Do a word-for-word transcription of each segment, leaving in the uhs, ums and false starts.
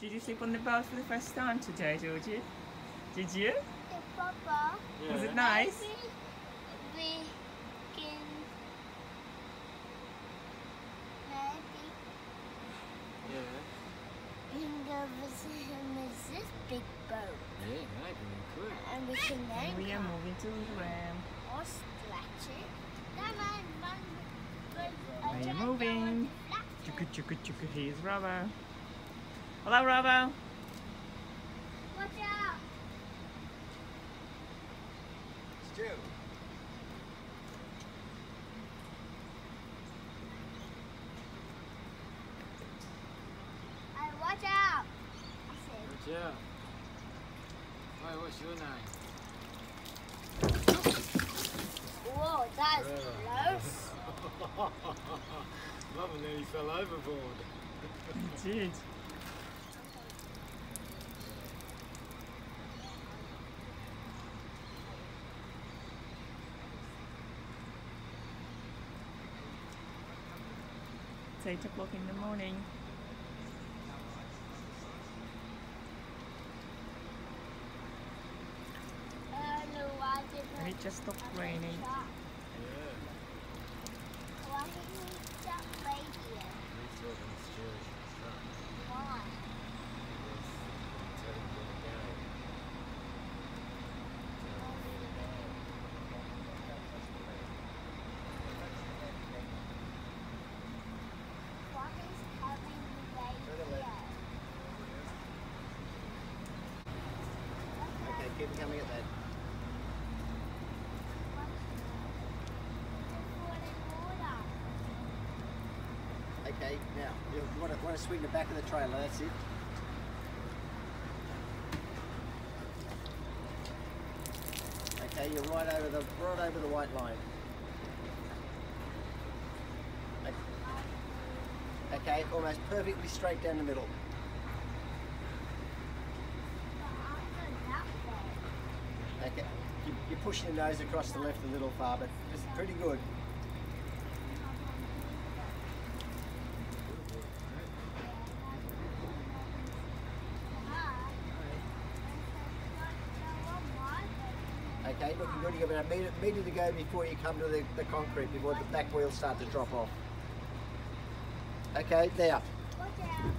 Did you sleep on the boat for the first time today, Georgie? Did you? The Papa. Yeah. Was it nice? Maybe we can. Maybe. Yeah. In the vicinity is this big boat. Yeah, maybe we could. And we can then. We are moving to the ramp. Or stretch it. Come on, run. We are moving. Chukka chukka chukka. Here's Robo. Hello, Robo. Watch out. Stu. Hey, watch out. I said. Watch out. Wait, what's your name? Whoa, that's close. Mama nearly fell overboard. You did. It's eight o'clock in the morning. Uh, no, why did And it just stopped raining. Yeah. Why did we stop radio? We thought it was Stu's truck. Why? Tell him where to go. What is having the radio? Okay, keep coming at that. Okay, now you want to want to swing the back of the trailer. That's it. Okay, you're right over the right over the white line. Okay, almost perfectly straight down the middle. Okay, you, you're pushing your nose across the left a little far, but it's pretty good. Okay, looking good. You've got about a metre, metre to go before you come to the, the concrete, before the back wheels start to drop off. Okay, there. Watch out.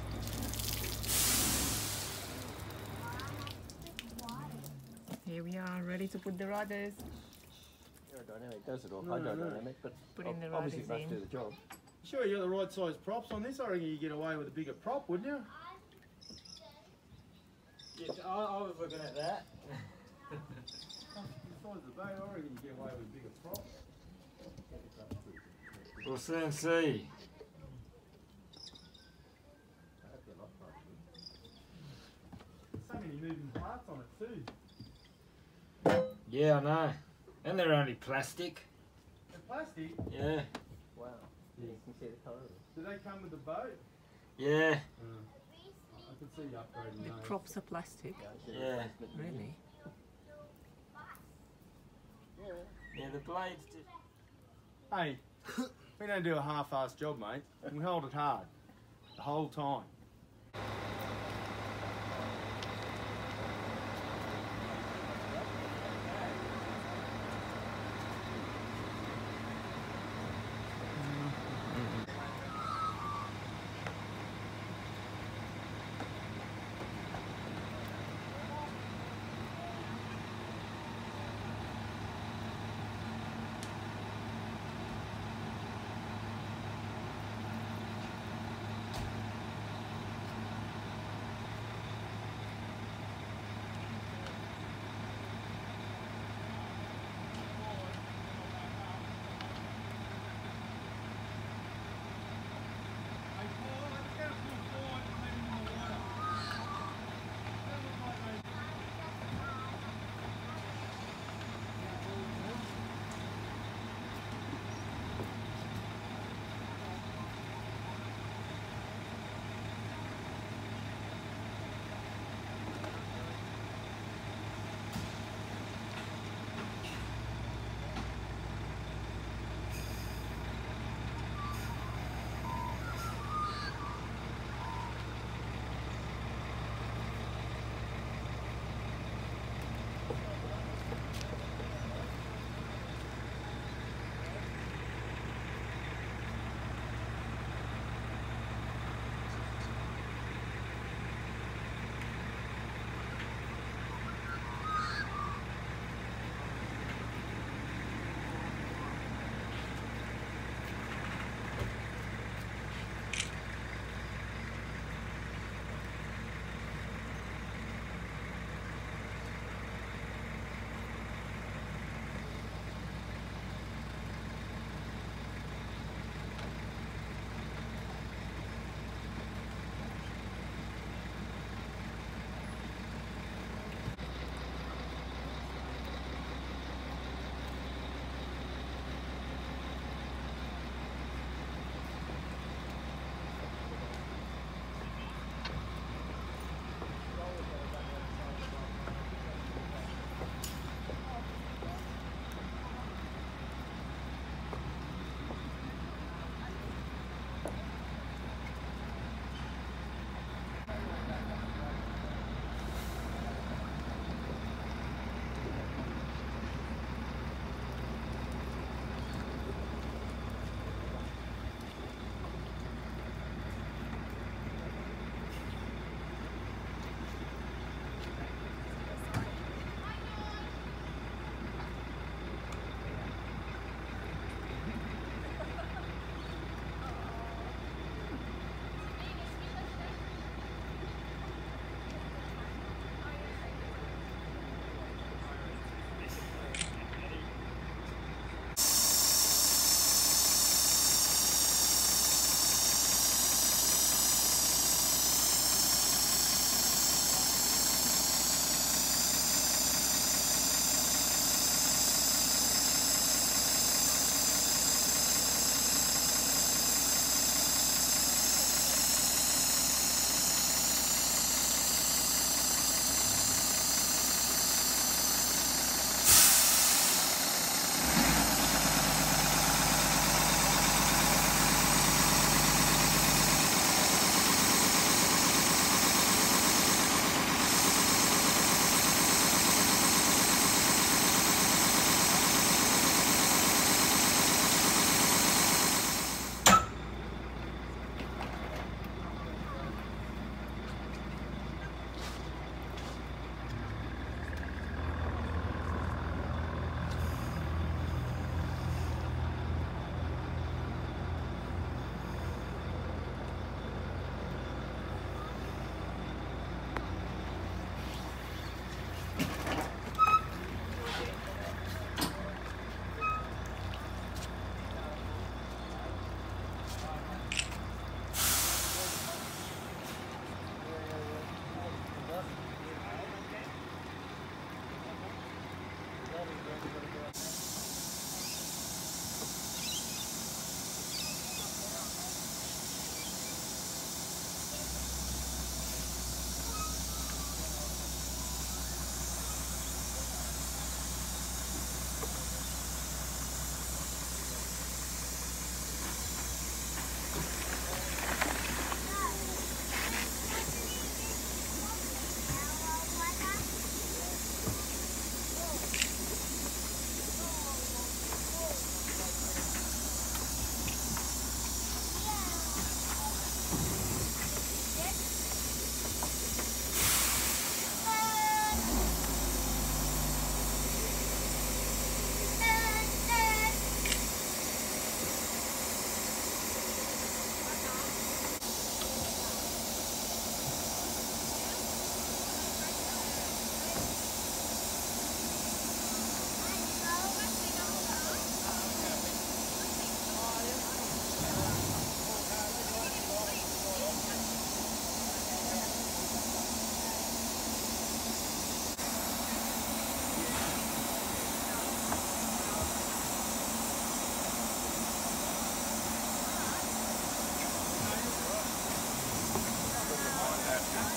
Here we are, ready to put the rudders. Aerodynamic does it all. No, no, no. Hydrodynamic, but Putting the obviously it rudders must in. do the job. Sure, you got the right size props on this. I reckon you get away with a bigger prop, wouldn't you? Yes, I, I was looking at that. The size of the boat, I reckon you get away with a bigger prop. We'll soon see. So many moving parts on it too. Yeah, I know. And they're only plastic. The plastic, Yeah. Wow. Yeah. You can see the colour of it. do they come with the boat? Yeah. I could see you upgrading The those. props are plastic. Yeah. Really? Yeah, the blades did. Hey, we don't do a half-assed job, mate. We hold it hard. The whole time.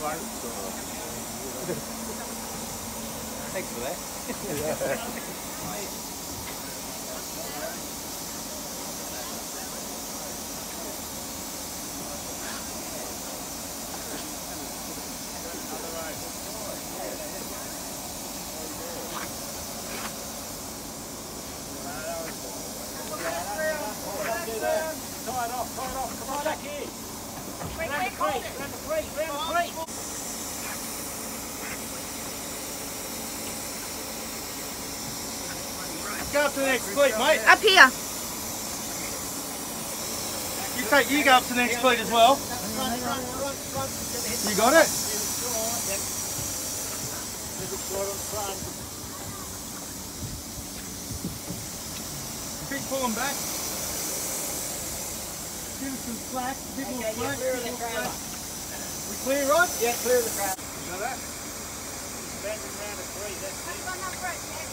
Thanks for that. Go up to the next fleet, mate. Up here. You take, you go up to the next fleet as well. You got it? Keep pulling back. Give us some slack, a bit more slack. Clear of the trailer. We clear, Rod? Yeah, clear of the trailer. You know that? Bending round a tree, that's it.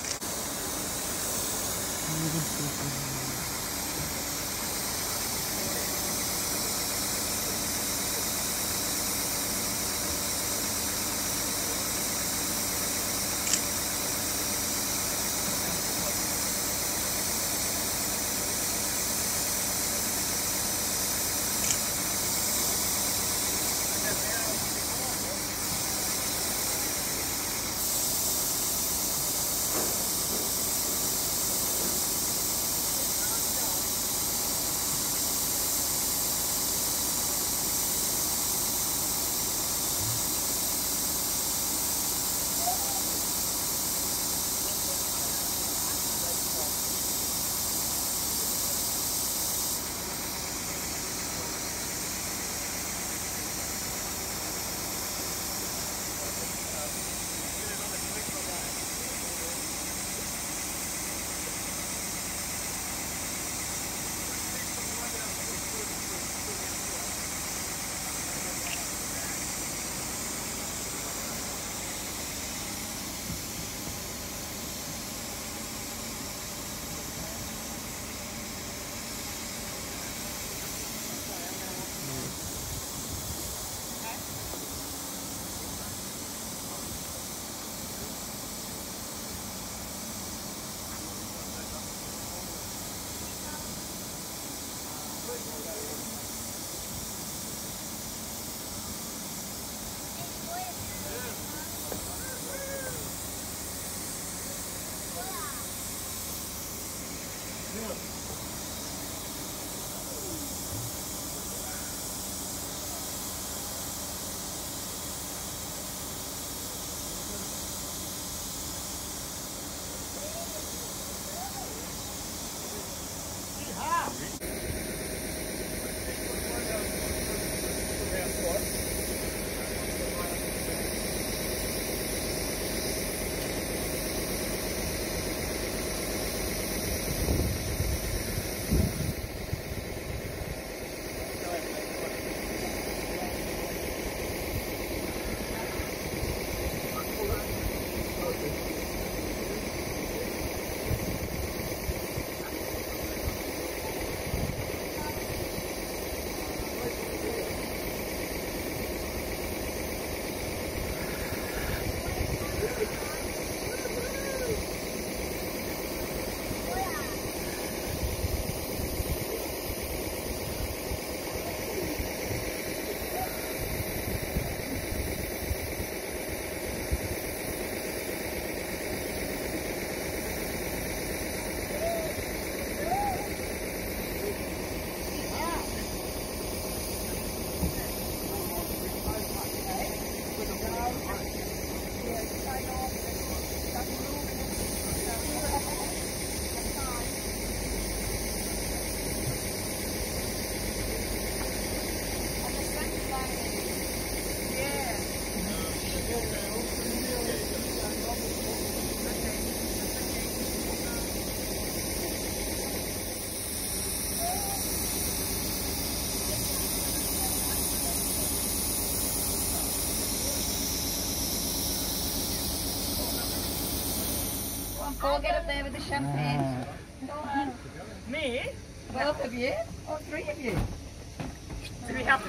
Paul, get up there with the champagne. Me? Both of you? Or three of you? Do we have to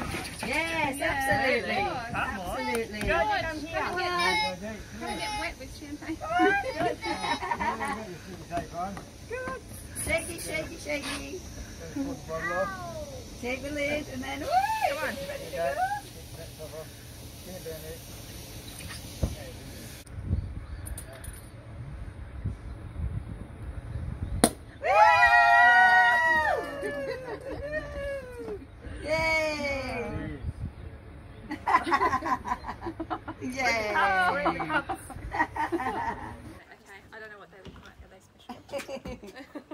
Yes, Yeah. absolutely. Come on. Absolutely. Good, come here. Come on. Gonna get wet with champagne. Good. Shaky, shaky, shaky. Take the lid and then. Woo! Come on. Ready to go? Yay! Yay! Okay, I don't know what they look like. Are they special?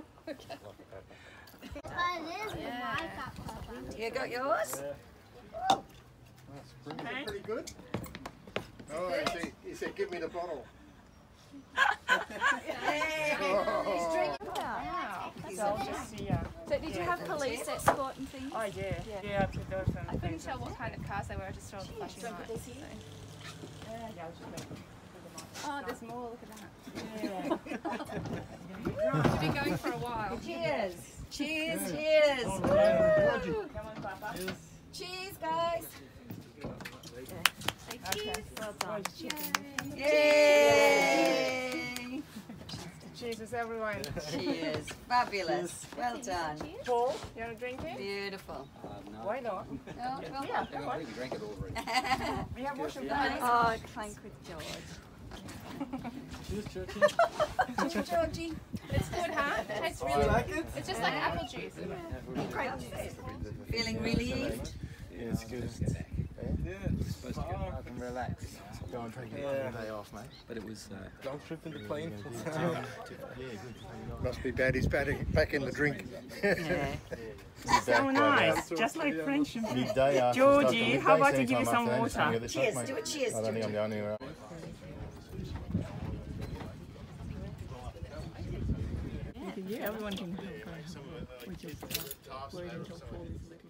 Oh, there's the makeup cover. You got yours? Okay. Pretty good. Oh, he said, he said, give me the bottle. Yay! Oh. So I'll just see ya. So did you have police escort and things? Oh yeah. Yeah, to those and I couldn't things. tell what kind of cars they were. I just saw the flashing lights. So. Yeah, I'll just make them. Oh, there's more. Look at that. Yeah. We've been going for a while. Cheers! Cheers! Cheers! Come on, Papa. Cheers, guys! Okay. Well done. Yay! Jesus, everyone. Cheers! Fabulous! Well done. Paul, you want to drink it? Beautiful. Why not? No, well Yeah, done. come on. drank it already. We have wash of guys. Oh, clank with George. Cheers, Georgie. It's good, huh? It tastes really good. It's just like apple juice. Feeling relieved? Yeah, it's good. Yeah, it's supposed to go. I can relax. Go and take a day off, mate. But it was uh, long trip in the plane. Must be bad. He's back, back in the drink. Yeah. So nice, just like French. Midday after Georgie, how about to give you some water? Cheers, do it, cheers. I don't think I'm the only one. Yeah, everyone can have a go. We just uh, wait until fall is lit.